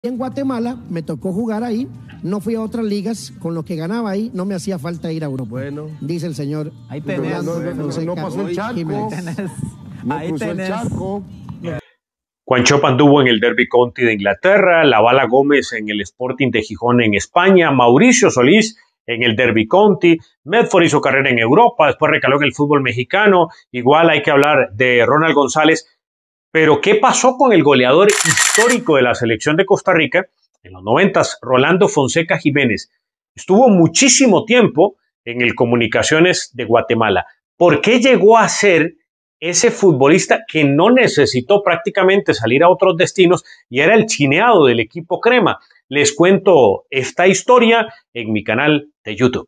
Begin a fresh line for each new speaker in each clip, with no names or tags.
En Guatemala me tocó jugar ahí, no fui a otras ligas, con lo que ganaba ahí no me hacía falta ir a Europa.
Bueno,
dice el señor.
Ahí tenés.
No pasó el charco.
Ahí tenés.
Juancho anduvo en el Derby County de Inglaterra, La Bala Gómez en el Sporting de Gijón en España, Mauricio Solís en el Derby County, Medford hizo carrera en Europa, después recaló en el fútbol mexicano. Igual hay que hablar de Ronald González. Pero ¿qué pasó con el goleador histórico de la selección de Costa Rica en los 90s, Rolando Fonseca Jiménez? Estuvo muchísimo tiempo en el Comunicaciones de Guatemala. ¿Por qué llegó a ser ese futbolista que no necesitó prácticamente salir a otros destinos y era el chineado del equipo crema? Les cuento esta historia en mi canal de YouTube.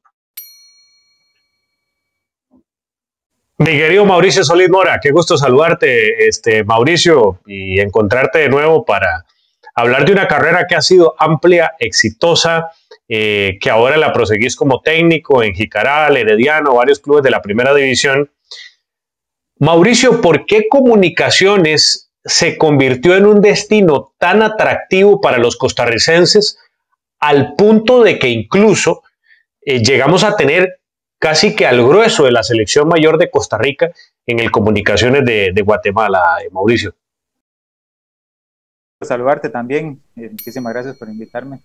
Mi querido Mauricio Solís Mora, qué gusto saludarte, Mauricio, y encontrarte de nuevo para hablar de una carrera que ha sido amplia, exitosa, que ahora la proseguís como técnico en Jicaral, Herediano, varios clubes de la primera división. Mauricio, ¿por qué Comunicaciones se convirtió en un destino tan atractivo para los costarricenses al punto de que incluso llegamos a tener casi que al grueso de la selección mayor de Costa Rica en el Comunicaciones de Guatemala, Mauricio?
Saludarte también, muchísimas gracias por invitarme.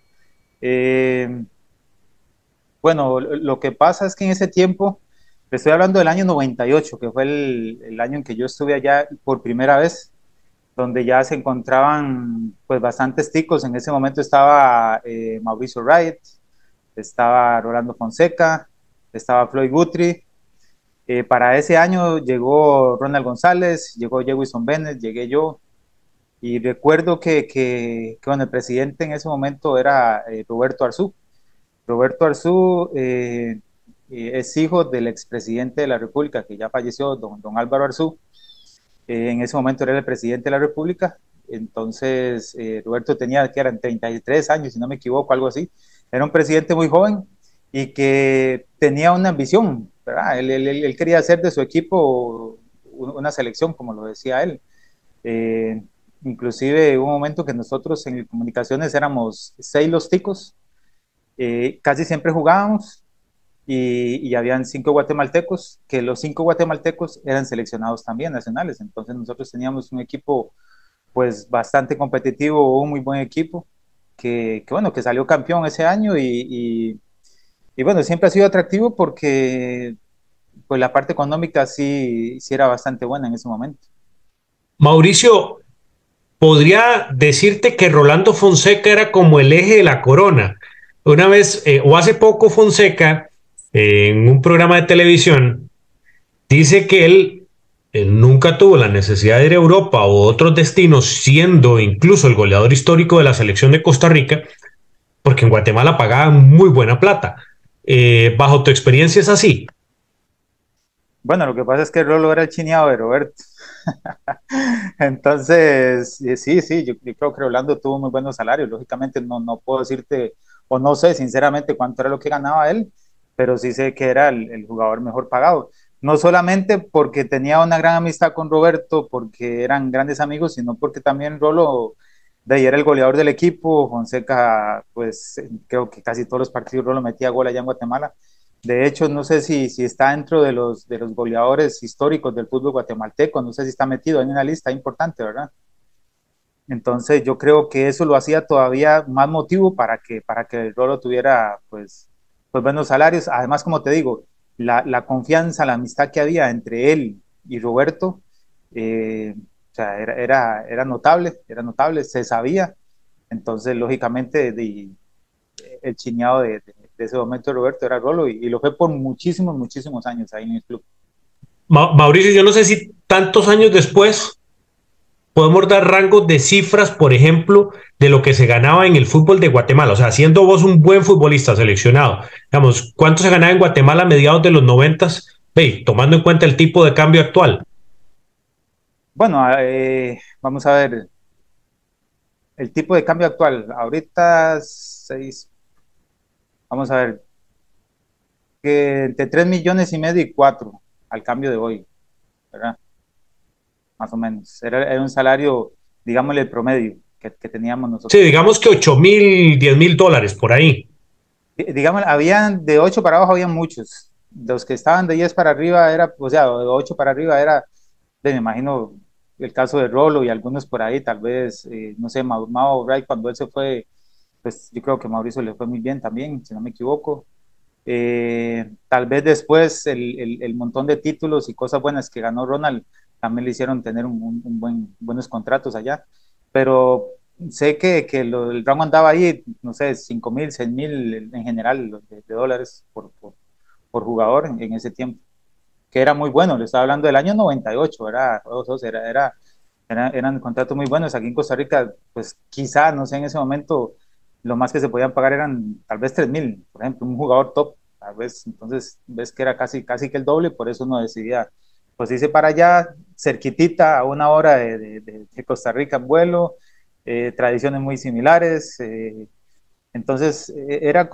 Bueno, lo que pasa es que en ese tiempo, le estoy hablando del año 98, que fue el año en que yo estuve allá por primera vez, donde ya se encontraban pues bastantes ticos. En ese momento estaba Mauricio Wright, estaba Rolando Fonseca, estaba Floyd Guthrie. Para ese año llegó Ronald González, llegó Jewison Bennett, llegué yo, y recuerdo que bueno, el presidente en ese momento era Roberto Arzú. Roberto Arzú es hijo del expresidente de la República, que ya falleció, don Álvaro Arzú. En ese momento era el presidente de la República. Entonces Roberto tenía, que eran 33 años, si no me equivoco, algo así. Era un presidente muy joven y que tenía una ambición, ¿verdad? Él quería hacer de su equipo una selección, como lo decía él. Inclusive hubo un momento que nosotros en Comunicaciones éramos 6 los ticos, casi siempre jugábamos, y habían 5 guatemaltecos, que los 5 guatemaltecos eran seleccionados también nacionales. Entonces nosotros teníamos un equipo pues bastante competitivo, un muy buen equipo, que bueno, que salió campeón ese año, y bueno, siempre ha sido atractivo porque pues la parte económica sí era bastante buena en ese momento.
Mauricio, podría decirte que Rolando Fonseca era como el eje de la corona. Una vez, o hace poco, Fonseca, en un programa de televisión, dice que él nunca tuvo la necesidad de ir a Europa o otros destinos, siendo incluso el goleador histórico de la selección de Costa Rica, porque en Guatemala pagaban muy buena plata. ¿Bajo tu experiencia es así?
Bueno, lo que pasa es que Rolo era el chineado de Roberto. Entonces, sí, yo creo que Rolando tuvo muy buenos salarios. Lógicamente no puedo decirte, o no sé sinceramente cuánto era lo que ganaba él, pero sí sé que era el jugador mejor pagado. No solamente porque tenía una gran amistad con Roberto, porque eran grandes amigos, sino porque también Rolo de ahí era el goleador del equipo. Fonseca, pues creo que casi todos los partidos Rolo metía gol allá en Guatemala. De hecho, no sé si está dentro de los goleadores históricos del fútbol guatemalteco, no sé si está metido en una lista importante, ¿verdad? Entonces yo creo que eso lo hacía todavía más motivo para que el Rolo tuviera pues buenos salarios. Además, como te digo, la confianza, la amistad que había entre él y Roberto, o sea, era notable, se sabía. Entonces, lógicamente, el chineado de ese momento de Roberto era Rolo, y lo fue por muchísimos años ahí en el club.
Mauricio, yo no sé si tantos años después podemos dar rangos de cifras, por ejemplo, de lo que se ganaba en el fútbol de Guatemala. O sea, siendo vos un buen futbolista seleccionado, digamos, ¿cuánto se ganaba en Guatemala a mediados de los 90s, tomando en cuenta el tipo de cambio actual?
Bueno, vamos a ver, el tipo de cambio actual, ahorita vamos a ver, que entre 3,5 millones y 4 al cambio de hoy, ¿verdad? Más o menos. Era un salario, digámosle, el promedio. que teníamos nosotros.
Sí, digamos que 8.000, 10.000 dólares por ahí.
Digamos, habían de 8 para abajo, habían muchos. Los que estaban de 10 para arriba era, o sea, de 8 para arriba era, me imagino, el caso de Rolo y algunos por ahí, tal vez, no sé, Mao Wright, cuando él se fue, pues yo creo que Mauricio le fue muy bien también, si no me equivoco. Tal vez después el montón de títulos y cosas buenas que ganó Ronald también le hicieron tener buenos contratos allá, pero sé que el rango andaba ahí, no sé, 5.000, 6.000 en general de dólares por jugador en ese tiempo, que era muy bueno. Le estaba hablando del año 98, eran contratos muy buenos. Aquí en Costa Rica, pues quizá, no sé, en ese momento lo más que se podían pagar eran tal vez 3.000, por ejemplo, un jugador top, tal vez. Entonces ves que era casi que el doble, por eso uno decidía, pues irse para allá, cerquitita, a 1 hora de Costa Rica en vuelo, tradiciones muy similares. Entonces era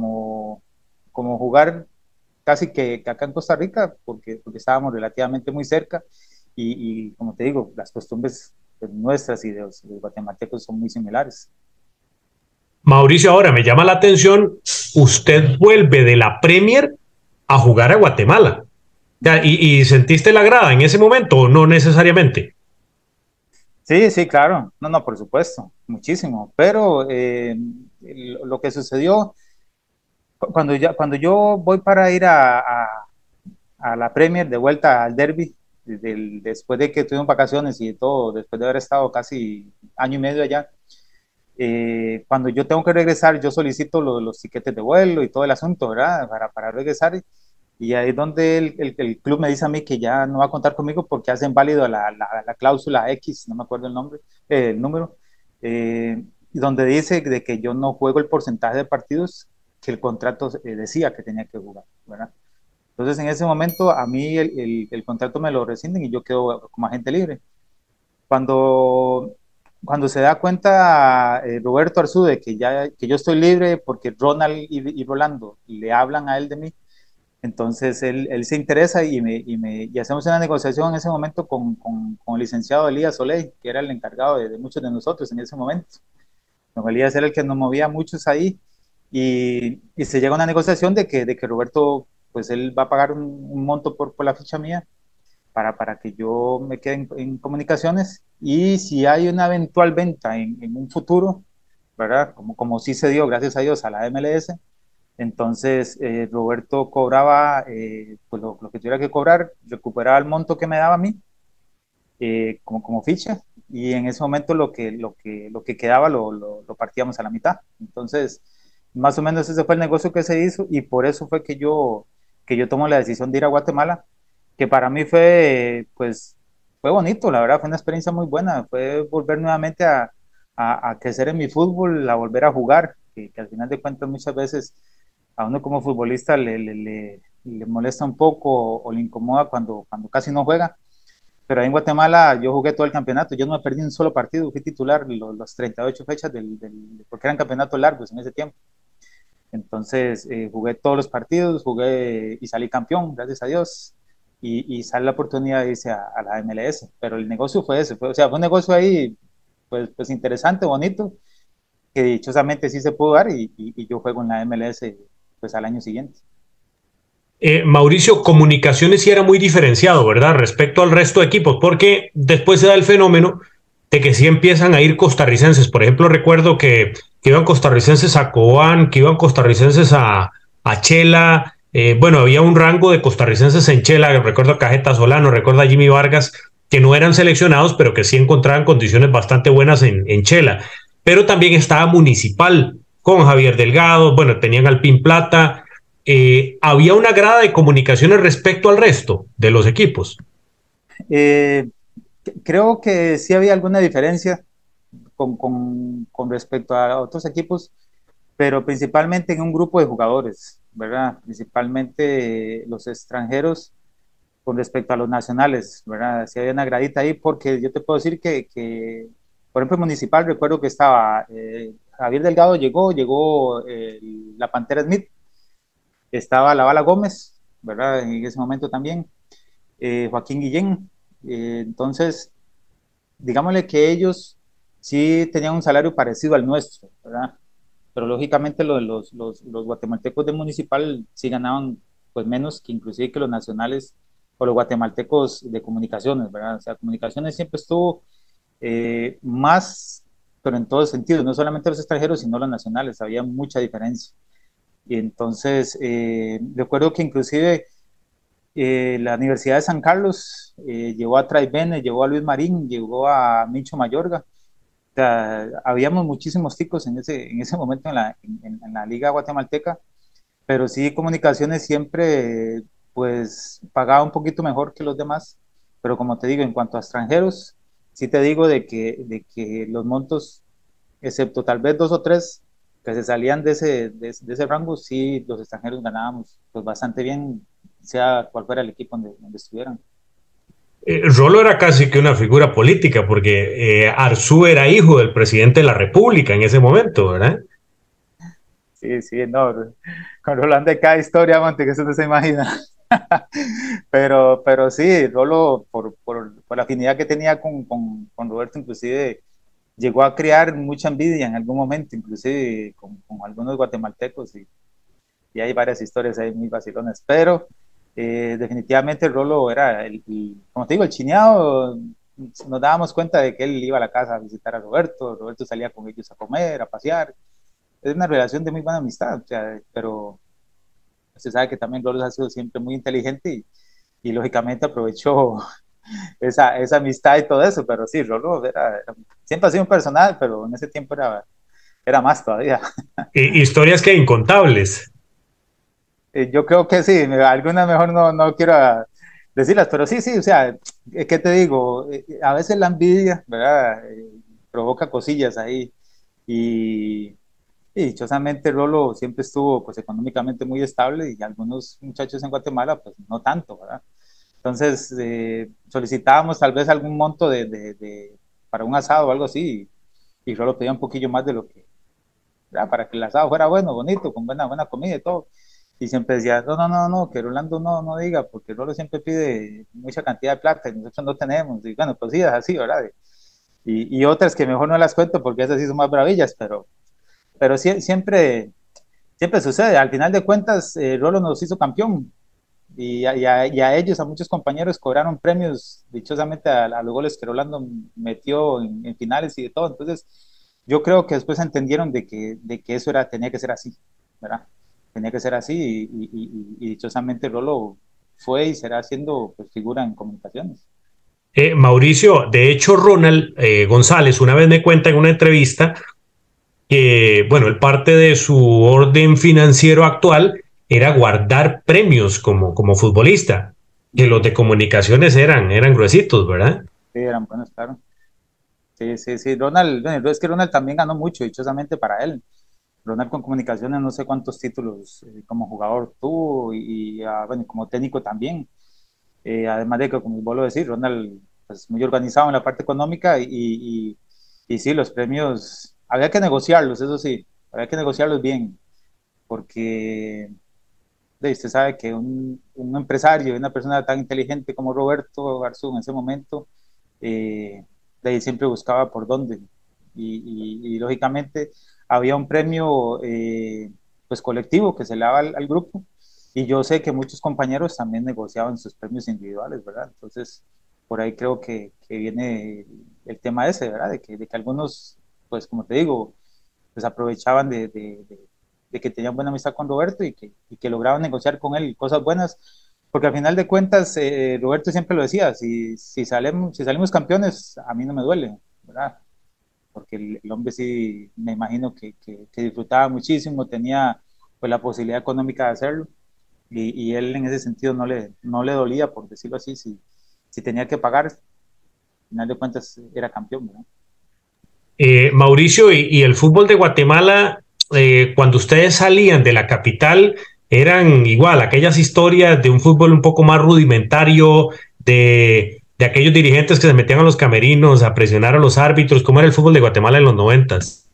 como jugar casi que acá en Costa Rica, porque estábamos relativamente muy cerca y como te digo, las costumbres pues, nuestras y de los guatemaltecos son muy similares.
Mauricio, ahora me llama la atención, usted vuelve de la Premier a jugar a Guatemala. ¿Y sentiste la grada en ese momento o no necesariamente?
Sí, sí, claro. No, no, por supuesto, muchísimo. Pero lo que sucedió cuando yo voy para ir a la Premier de vuelta al Derby, después de que tuvimos vacaciones y todo, después de haber estado casi año y medio allá, cuando yo tengo que regresar, yo solicito los tiquetes de vuelo y todo el asunto, ¿verdad? Para regresar. Y ahí es donde el club me dice a mí que ya no va a contar conmigo porque hacen válido la cláusula X, no me acuerdo el nombre, el número, donde dice de que yo no juego el porcentaje de partidos que el contrato decía que tenía que jugar, ¿verdad? Entonces en ese momento a mí el contrato me lo rescinden y yo quedo como agente libre. Cuando, cuando se da cuenta Roberto Arzú de que yo estoy libre porque Ronald y Rolando le hablan a él de mí, entonces él se interesa y hacemos una negociación en ese momento con el licenciado Elías Soleil, que era el encargado de muchos de nosotros en ese momento. Don Elías era el que nos movía a muchos ahí y se llega a una negociación de que Roberto, pues él va a pagar un monto por la ficha mía para que yo me quede en comunicaciones y si hay una eventual venta en un futuro, ¿verdad? Como sí se dio, gracias a Dios, a la MLS, entonces Roberto cobraba pues lo que tuviera que cobrar, recuperaba el monto que me daba a mí como ficha y en ese momento lo que quedaba lo partíamos a la mitad. Entonces, más o menos ese fue el negocio que se hizo y por eso fue que yo tomo la decisión de ir a Guatemala, que para mí fue, pues, fue bonito, la verdad, fue una experiencia muy buena, fue volver nuevamente a crecer en mi fútbol, a volver a jugar, que al final de cuentas muchas veces a uno como futbolista le molesta un poco o le incomoda cuando casi no juega. Pero ahí en Guatemala yo jugué todo el campeonato, yo no me perdí un solo partido, fui titular los 38 fechas porque eran campeonatos largos en ese tiempo. Entonces jugué todos los partidos, jugué y salí campeón, gracias a Dios. Y sale la oportunidad de irse a la MLS. Pero el negocio fue ese, o sea, fue un negocio ahí pues interesante, bonito, que dichosamente sí se pudo dar y yo juego en la MLS pues al año siguiente.
Mauricio, Comunicaciones sí era muy diferenciado, ¿verdad? Respecto al resto de equipos, porque después se da el fenómeno de que sí empiezan a ir costarricenses. Por ejemplo, recuerdo que iban costarricenses a Cobán, que iban costarricenses a Chela. Bueno, había un rango de costarricenses en Chela, recuerdo a Cajeta Solano, recuerdo a Jimmy Vargas, que no eran seleccionados, pero que sí encontraban condiciones bastante buenas en Chela. Pero también estaba Municipal con Javier Delgado, bueno, tenían al Pin Plata. Había una grada de comunicaciones respecto al resto de los equipos.
Creo que sí había alguna diferencia con respecto a otros equipos, pero principalmente en un grupo de jugadores, ¿verdad? Principalmente los extranjeros con respecto a los nacionales, ¿verdad? Sí había una gradita ahí porque yo te puedo decir por ejemplo, Municipal, recuerdo que estaba Javier Delgado llegó la Pantera Smith, estaba la Bala Gómez, ¿verdad? En ese momento también, Joaquín Guillén. Entonces, digámosle que ellos sí tenían un salario parecido al nuestro, ¿verdad? Pero lógicamente los guatemaltecos de Municipal sí ganaban pues menos que inclusive que los nacionales o los guatemaltecos de comunicaciones, ¿verdad? O sea, comunicaciones siempre estuvo más, pero en todos sentidos, no solamente los extranjeros, sino los nacionales, había mucha diferencia. Y entonces, recuerdo que inclusive la Universidad de San Carlos llevó a Traivene, llevó a Luis Marín, llevó a Micho Mayorga. O sea, habíamos muchísimos ticos en ese momento en la Liga Guatemalteca, pero sí Comunicaciones siempre pues pagaba un poquito mejor que los demás, pero como te digo, en cuanto a extranjeros, sí te digo de que los montos, excepto tal vez dos o tres que se salían de ese rango, sí los extranjeros ganábamos pues bastante bien, sea cual fuera el equipo donde estuvieran.
Rolo era casi que una figura política, porque Arzú era hijo del presidente de la República en ese momento, ¿verdad?
Sí, sí, no, con Rolando de cada historia, Monte, que eso no se imagina. Pero sí, Rolo, por la afinidad que tenía con Roberto, inclusive llegó a crear mucha envidia en algún momento, inclusive con algunos guatemaltecos, y hay varias historias ahí muy vacilonas, pero definitivamente Rolo era, como te digo, el chineado. Nos dábamos cuenta de que él iba a la casa a visitar a Roberto, Roberto salía con ellos a comer, a pasear. Es una relación de muy buena amistad, o sea, pero se sabe que también Rolo ha sido siempre muy inteligente y lógicamente aprovechó esa amistad y todo eso, pero sí, Rolo siempre ha sido un personal, pero en ese tiempo era más todavía.
Historias que incontables.
Yo creo que sí, algunas mejor no quiero decirlas, pero sí, sí, o sea, ¿qué te digo? A veces la envidia, ¿verdad? Provoca cosillas ahí y dichosamente Rolo siempre estuvo pues económicamente muy estable y algunos muchachos en Guatemala pues no tanto, ¿verdad? Entonces solicitábamos tal vez algún monto para un asado o algo así y Rolo pedía un poquillo más de lo que, ¿verdad? Para que el asado fuera bueno, bonito, con buena comida y todo. Y siempre decía, no, que Rolando no diga, porque Rolo siempre pide mucha cantidad de plata y nosotros no tenemos. Y bueno, pues sí, es así, ¿verdad? Y otras que mejor no las cuento porque esas sí son más bravillas, pero siempre sucede. Al final de cuentas, Rolo nos hizo campeón y a ellos, a muchos compañeros, cobraron premios dichosamente a los goles que Rolando metió en finales y de todo. Entonces, yo creo que después entendieron de que eso tenía que ser así, ¿verdad? Tenía que ser así y dichosamente Rolo fue y será siendo pues, figura en comunicaciones.
Mauricio, de hecho, Ronald González una vez me cuenta en una entrevista que, bueno, el parte de su orden financiero actual era guardar premios como futbolista, que los de comunicaciones eran gruesitos, ¿verdad?
Sí, eran buenos, claro. Sí, sí, sí. Ronald, bueno, es que Ronald también ganó mucho, dichosamente para él. Ronald con comunicaciones, no sé cuántos títulos como jugador tuvo bueno, como técnico también. Además de que, como vos lo decís, Ronald pues, muy organizado en la parte económica y sí, los premios, había que negociarlos, eso sí, había que negociarlos bien, porque usted sabe que un empresario, una persona tan inteligente como Roberto Garzú en ese momento, de ahí siempre buscaba por dónde. Y lógicamente había un premio pues colectivo que se le daba al grupo y yo sé que muchos compañeros también negociaban sus premios individuales, ¿verdad? Entonces, por ahí creo que viene el tema ese, ¿verdad? De que algunos, pues como te digo, pues aprovechaban de que tenían buena amistad con Roberto y que lograban negociar con él cosas buenas, porque al final de cuentas, Roberto siempre lo decía, si salimos campeones, a mí no me duele, ¿verdad? Porque el hombre sí, me imagino que disfrutaba muchísimo, tenía pues la posibilidad económica de hacerlo, y él en ese sentido no le dolía, por decirlo así, si tenía que pagar, al final de cuentas era campeón, ¿verdad?
Mauricio, y el fútbol de Guatemala, cuando ustedes salían de la capital, eran igual, aquellas historias de un fútbol un poco más rudimentario, de aquellos dirigentes que se metían a los camerinos a presionar a los árbitros. ¿Cómo era el fútbol de Guatemala en los noventas?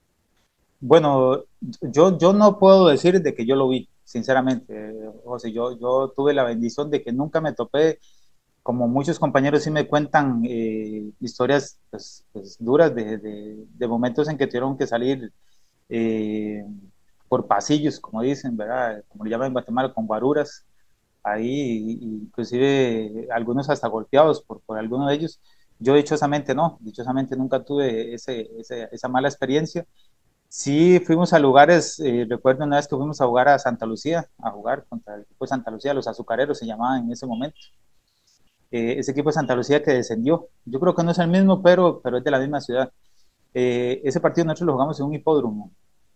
Bueno, yo no puedo decir de que yo lo vi, sinceramente, José. Yo tuve la bendición de que nunca me topé como muchos compañeros sí me cuentan historias pues duras de momentos en que tuvieron que salir eh, por pasillos, como dicen, ¿verdad? Como le llaman en Guatemala, con guaruras, ahí, inclusive algunos hasta golpeados por alguno de ellos. Yo dichosamente no, dichosamente nunca tuve esa mala experiencia. Sí, fuimos a lugares, recuerdo una vez que fuimos a jugar a Santa Lucía, a jugar contra el equipo de Santa Lucía, los azucareros se llamaban en ese momento. Ese equipo de Santa Lucía que descendió, yo creo que no es el mismo, pero es de la misma ciudad. Ese partido nosotros lo jugamos en un hipódromo.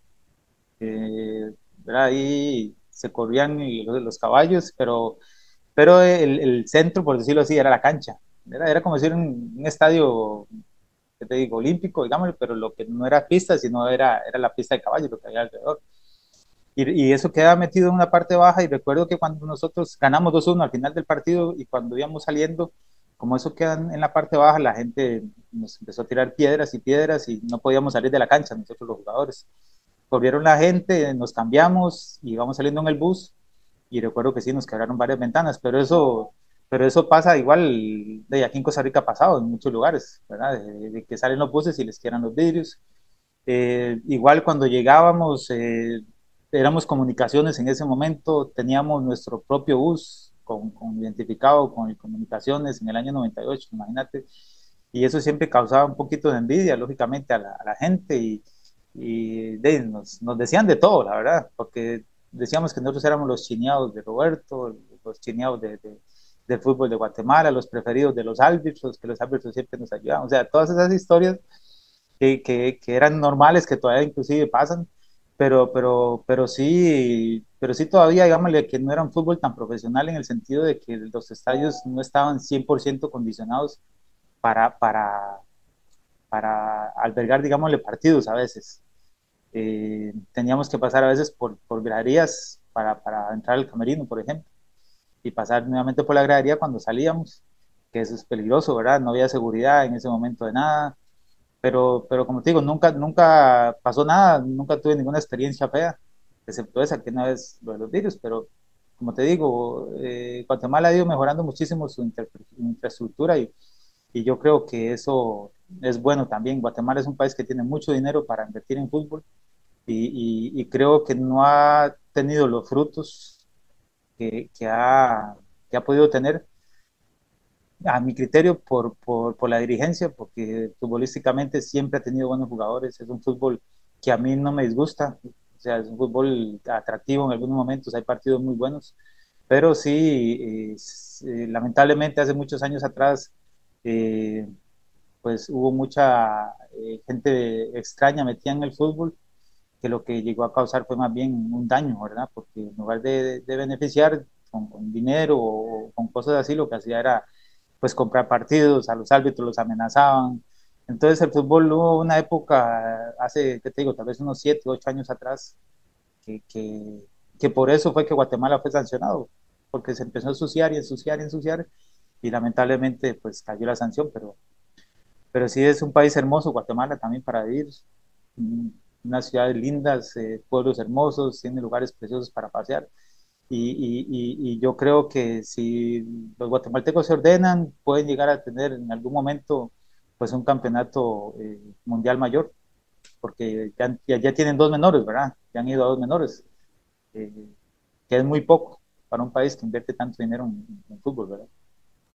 Ahí se corrían los caballos, pero el centro, por decirlo así, era la cancha. Era como decir un estadio, ¿qué te digo? Olímpico, digamos, pero lo que no era pista, sino era la pista de caballos, lo que había alrededor. Y eso quedaba metido en una parte baja y recuerdo que cuando nosotros ganamos 2-1 al final del partido y cuando íbamos saliendo, como eso queda en la parte baja, la gente nos empezó a tirar piedras y no podíamos salir de la cancha, nosotros los jugadores. Corrieron la gente, nos cambiamos y íbamos saliendo en el bus y recuerdo que sí, nos quebraron varias ventanas, pero eso pasa igual, de aquí en Costa Rica ha pasado en muchos lugares, ¿verdad? De que salen los buses y les quieran los vidrios. Igual cuando llegábamos, éramos comunicaciones en ese momento, teníamos nuestro propio bus identificado con comunicaciones en el año 98, imagínate, y eso siempre causaba un poquito de envidia, lógicamente, a la gente nos decían de todo, la verdad, porque decíamos que nosotros éramos los chineados de Roberto, los chineados del fútbol de Guatemala, los preferidos de los árbitros, que los árbitros siempre nos ayudaban, o sea, todas esas historias que eran normales, que todavía inclusive pasan, pero sí todavía, digámosle, que no era un fútbol tan profesional en el sentido de que los estadios no estaban 100% condicionados para, para, para albergar, digámosle, partidos a veces. Teníamos que pasar a veces por graderías para entrar al camerino, por ejemplo, y pasar nuevamente por la gradería cuando salíamos, que eso es peligroso, ¿verdad? No había seguridad en ese momento de nada, pero como te digo, nunca pasó nada, nunca tuve ninguna experiencia fea, excepto esa que una vez lo de los virus, pero como te digo, Guatemala ha ido mejorando muchísimo su infraestructura y yo creo que eso es bueno también. Guatemala es un país que tiene mucho dinero para invertir en fútbol y creo que no ha tenido los frutos que ha podido tener a mi criterio por la dirigencia, porque futbolísticamente siempre ha tenido buenos jugadores, es un fútbol que a mí no me disgusta, o sea, es un fútbol atractivo en algunos momentos, hay partidos muy buenos, pero sí, lamentablemente hace muchos años atrás, pues hubo mucha gente extraña metida en el fútbol, que lo que llegó a causar fue más bien un daño, ¿verdad? Porque en lugar de beneficiar con dinero o con cosas así, lo que hacía era pues comprar partidos, a los árbitros los amenazaban. Entonces el fútbol hubo una época, hace, ¿qué te digo? Tal vez unos 7, 8 años atrás, que, que, que por eso fue que Guatemala fue sancionado, porque se empezó a ensuciar y ensuciar y ensuciar, y lamentablemente pues cayó la sanción, pero sí es un país hermoso, Guatemala también para vivir, unas ciudades lindas, pueblos hermosos, tiene lugares preciosos para pasear. Y yo creo que si los guatemaltecos se ordenan, pueden llegar a tener en algún momento pues un campeonato mundial mayor, porque ya tienen dos menores, ¿verdad? Ya han ido a dos menores, eh, que es muy poco para un país que invierte tanto dinero en fútbol, ¿verdad?